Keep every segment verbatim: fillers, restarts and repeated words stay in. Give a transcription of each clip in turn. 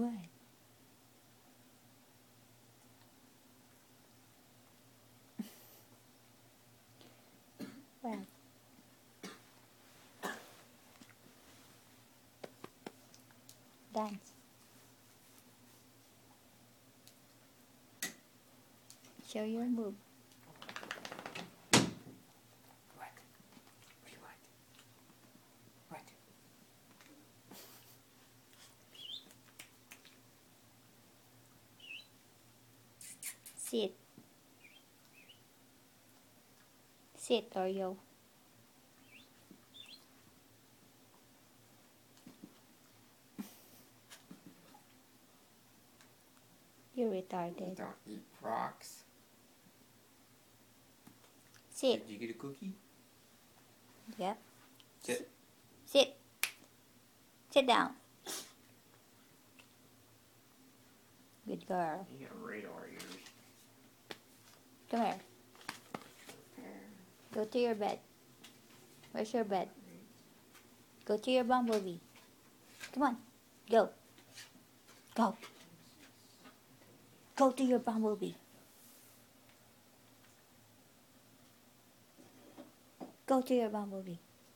What? Well. Dance. Show your move. What? What do you want? What? Sit. Sit, Oreo. You're retarded. Don't eat rocks. Sit. Did you get a cookie? Yep. Sit. Sit. Sit down. Good girl. You got radar ears. Come here. Go to your bed. Where's your bed? Go to your bumblebee. Come on. Go. Go. Go to your bumblebee. Go to your bumblebee.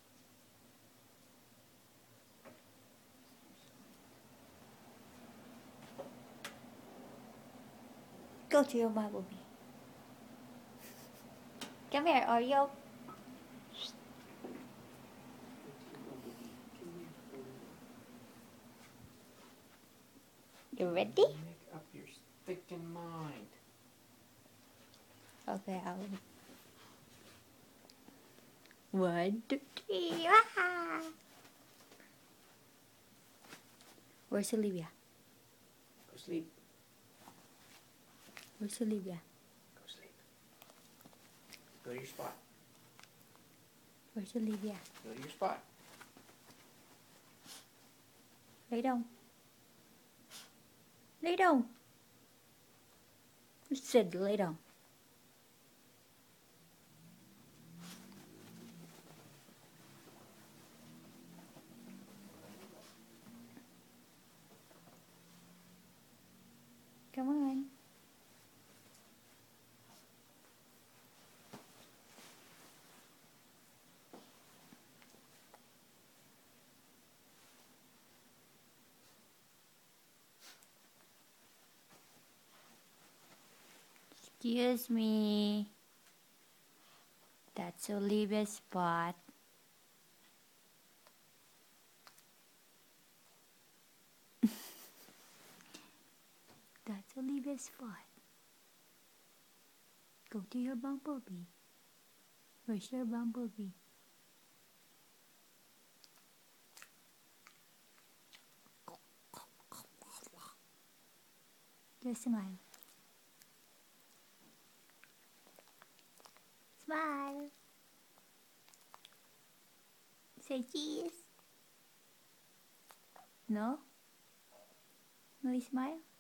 Go to your bumblebee. Come here, Oreo. You ready? Make up your stinking mind. Okay, I'll. One, two, three. Ah! Where's Olivia? Go sleep. Where's Olivia? Go sleep. Go to your spot. Where's Olivia? Go to your spot. Lay down. Lay down. Who said lay down? Come on. Excuse me. That's Olivia's spot. That's Olivia's spot. Go to your bumblebee. Where's your bumblebee? Just smile. Smile. Say cheese. No? No smile?